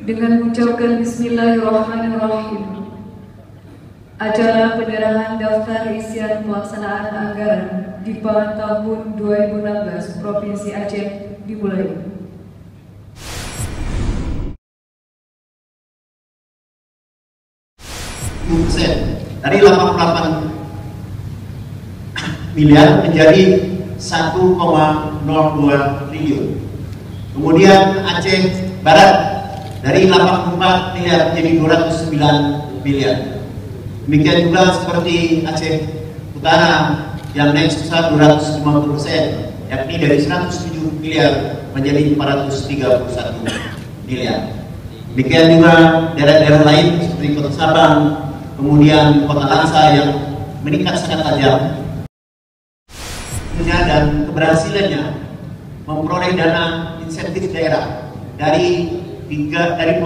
dengan mengucapkan Bismillahirrahmanirrahim. Acara penyerahan daftar isian pelaksanaan anggaran di tahun 2016 Provinsi Aceh dimulai. Dari 88 miliar menjadi 1,02 triliun. Kemudian Aceh Barat dari 84 miliar menjadi 209 miliar. Demikian juga seperti Aceh Utara yang naik sebesar 250%, yakni dari 107 miliar menjadi 431 miliar. Demikian juga daerah-daerah lain seperti Kota Sabang, kemudian Kota Langsa yang meningkat sangat tajam. Dan keberhasilannya memperoleh dana insentif daerah dari 23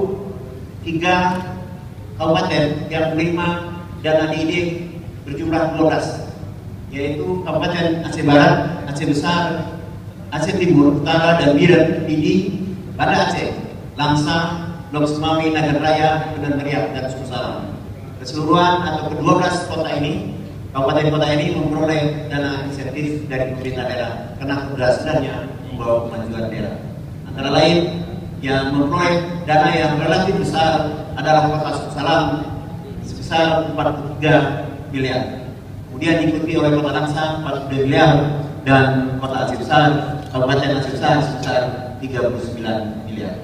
kabupaten yang menerima dana DID berjumlah 12, yaitu Kabupaten Aceh Barat, Aceh Besar, Aceh Timur, Utara, dan Biren, Pidi, Banda Aceh, Langsa, Lok Semawi, Nagan Raya, Medan Meriah, dan Sumatera. Keseluruhan atau ke-12 kota ini, kabupaten kota ini memperoleh dana insentif dari pemerintah daerah karena keberhasilannya membawa kemajuan daerah. Antara lain yang memperoleh dana yang relatif besar adalah Kota Salam sebesar 43 miliar. Kemudian diikuti oleh Kota Langsa 42 miliar dan Kota Aceh Besar, Kabupaten Aceh Besar sebesar 39 miliar.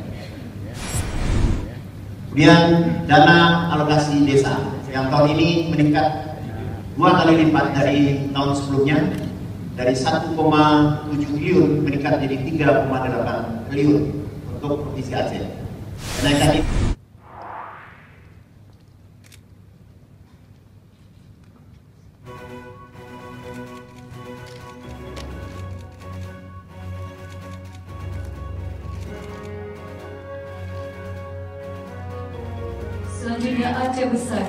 Kemudian dana alokasi desa yang tahun ini meningkat 2 kali lipat dari tahun sebelumnya, dari 1,7 triliun meningkat jadi 3,8 triliun untuk Provinsi Aceh. Kenaikan ini Selanjutnya Aceh Besar.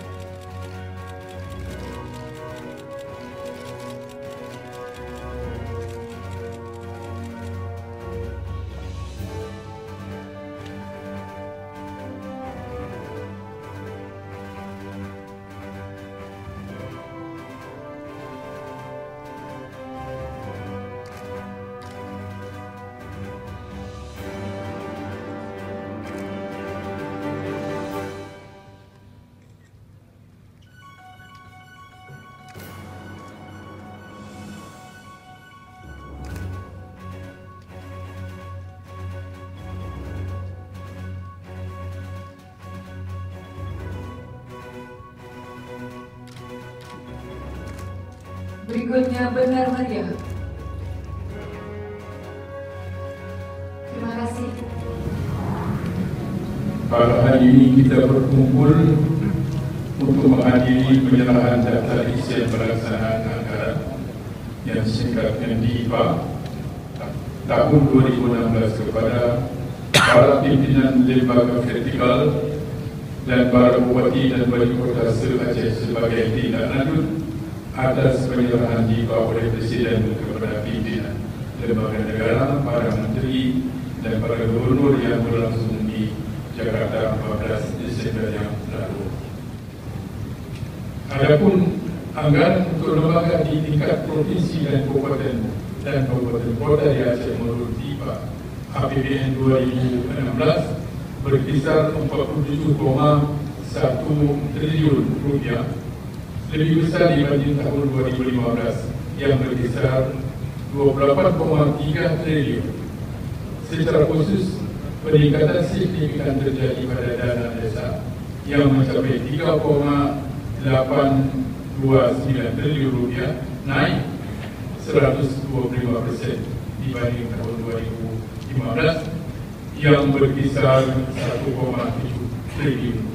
Berikutnya Benar Meriah. Terima kasih. Pada hari ini kita berkumpul untuk menghadiri penyerahan daftar isian pelaksanaan anggaran yang singkatnya DIPA tahun 2016 kepada para pimpinan lembaga vertikal dan para bupati dan wali kota se-Aceh sebagai tindak lanjut atas penyerahan DIPA oleh Presiden kepada pimpinan lembaga negara, para menteri dan para gubernur yang berlangsung di Jakarta 14 Desember yang lalu. Adapun anggaran untuk lembaga di tingkat provinsi dan kabupaten kota di Aceh menurut DIPA APBN 2016 berkisar 47,1 triliun rupiah, lebih besar dibanding tahun 2015 yang berkisar 28,3 triliun. Secara khusus, peningkatan signifikan terjadi pada dana desa yang mencapai 3,829 triliun rupiah, naik 125% dibanding tahun 2015 yang berkisar 1,7 triliun.